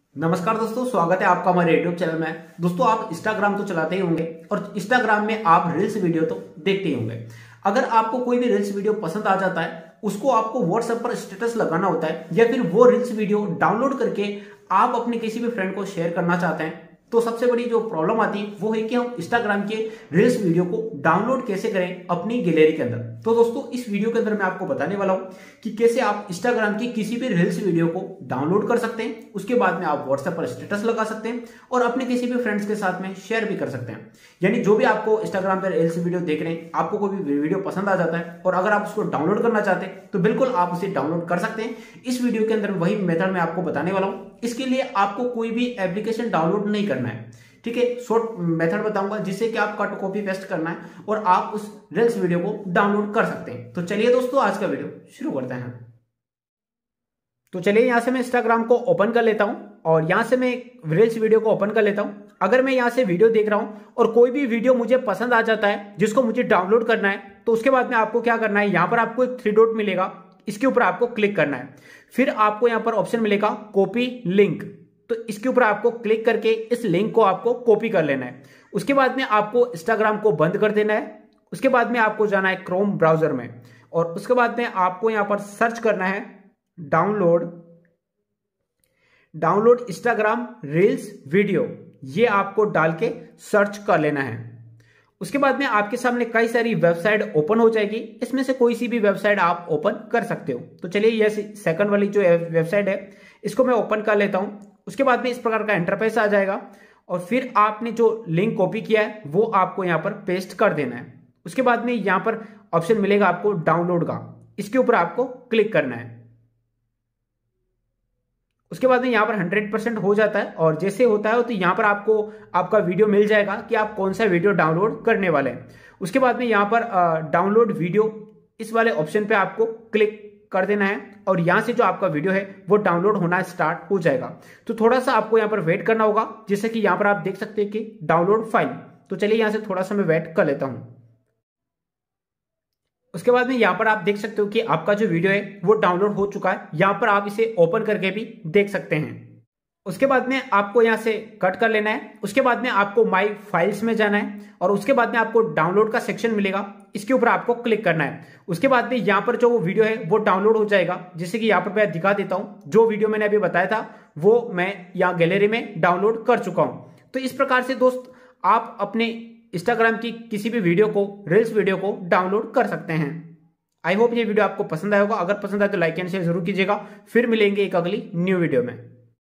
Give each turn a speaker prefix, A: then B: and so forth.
A: नमस्कार दोस्तों, स्वागत है आपका हमारे यूट्यूब चैनल में। दोस्तों, आप इंस्टाग्राम तो चलाते ही होंगे और इंस्टाग्राम में आप रील्स वीडियो तो देखते ही होंगे। अगर आपको कोई भी रील्स वीडियो पसंद आ जाता है, उसको आपको व्हाट्सएप पर स्टेटस लगाना होता है या फिर वो रील्स वीडियो डाउनलोड करके आप अपने किसी भी फ्रेंड को शेयर करना चाहते हैं, तो सबसे बड़ी जो प्रॉब्लम आती है वो है कि हम इंस्टाग्राम के रील्स वीडियो को डाउनलोड कैसे करें अपनी गैलरी के अंदर। तो दोस्तों, इस वीडियो के अंदर मैं आपको बताने वाला हूं कि कैसे आप इंस्टाग्राम की किसी भी रील्स वीडियो को डाउनलोड कर सकते हैं। उसके बाद में आप व्हाट्सएप पर स्टेटस लगा सकते हैं और अपने किसी भी फ्रेंड्स के साथ में शेयर भी कर सकते हैं। यानी जो भी आपको इंस्टाग्राम पर रील्स वीडियो देख रहे हैं, आपको कोई भी वीडियो पसंद आ जाता है और अगर आप उसको डाउनलोड करना चाहते हैं तो बिल्कुल आप उसे डाउनलोड कर सकते हैं। इस वीडियो के अंदर वही मेथड मैं आपको बताने वाला हूं। इसके लिए आपको कोई भी एप्लीकेशन डाउनलोड नहीं करना है, ठीक है। शॉर्ट मेथड बताऊंगा जिससे कि आप कट कॉपी पेस्ट करना है और आप उस रील्स वीडियो को डाउनलोड कर सकते हैं। तो चलिए दोस्तों, आज का वीडियो शुरू करते हैं। तो चलिए, यहां से मैं इंस्टाग्राम को ओपन कर लेता हूं और यहां से मैं रील्स वीडियो को ओपन कर लेता हूं। अगर मैं यहां से वीडियो देख रहा हूं और कोई भी वीडियो मुझे पसंद आ जाता है जिसको मुझे डाउनलोड करना है, तो उसके बाद में आपको क्या करना है, यहां पर आपको एक 3 डॉट मिलेगा, इसके ऊपर आपको क्लिक करना है। फिर आपको यहां पर ऑप्शन मिलेगा कॉपी लिंक, तो इसके ऊपर आपको क्लिक करके इस लिंक को आपको कॉपी कर लेना है। उसके बाद में आपको इंस्टाग्राम को बंद कर देना है। उसके बाद में आपको जाना है क्रोम ब्राउजर में और उसके बाद में आपको यहां पर सर्च करना है डाउनलोड इंस्टाग्राम रील्स वीडियो। ये आपको डाल के सर्च कर लेना है। उसके बाद में आपके सामने कई सारी वेबसाइट ओपन हो जाएगी, इसमें से कोई सी भी वेबसाइट आप ओपन कर सकते हो। तो चलिए, ये सेकंड वाली जो वेबसाइट है इसको मैं ओपन कर लेता हूं। उसके बाद में इस प्रकार का इंटरफेस आ जाएगा और फिर आपने जो लिंक कॉपी किया है वो आपको यहां पर पेस्ट कर देना है। उसके बाद में यहां पर ऑप्शन मिलेगा आपको डाउनलोड का, इसके ऊपर आपको क्लिक करना है। उसके बाद में यहां पर 100% हो जाता है और जैसे होता है तो यहां पर आपको आपका वीडियो मिल जाएगा कि आप कौन सा वीडियो डाउनलोड करने वाले हैं। उसके बाद में यहां पर डाउनलोड वीडियो, इस वाले ऑप्शन पे आपको क्लिक कर देना है और यहां से जो आपका वीडियो है वो डाउनलोड होना स्टार्ट हो जाएगा। तो थोड़ा सा आपको यहां पर वेट करना होगा, जैसे कि यहां पर आप देख सकते हैं कि डाउनलोड फाइल। तो चलिए, यहां से थोड़ा सा मैं वेट कर लेता हूं। उसके बाद में यहां पर आप देख सकते हो कि आपका जो वीडियो है वो डाउनलोड हो चुका है। यहां पर आप इसे ओपन करके भी देख सकते हैं। उसके बाद में आपको यहां से कट कर लेना है। उसके बाद में आपको माई फाइल्स में जाना है और उसके बाद में आपको डाउनलोड का सेक्शन मिलेगा, इसके ऊपर आपको क्लिक करना है। उसके बाद में यहां पर जो वो वीडियो है वो डाउनलोड हो जाएगा, जैसे कि यहां पर मैं दिखा देता हूं। जो वीडियो मैंने अभी बताया था वो मैं यहां गैलरी में डाउनलोड कर चुका हूं। तो इस प्रकार से दोस्त आप अपने इंस्टाग्राम की किसी भी वीडियो को, रील्स वीडियो को डाउनलोड कर सकते हैं। आई होप ये वीडियो आपको पसंद आया होगा। अगर पसंद आए तो लाइक एंड शेयर जरूर कीजिएगा। फिर मिलेंगे एक अगली न्यू वीडियो में।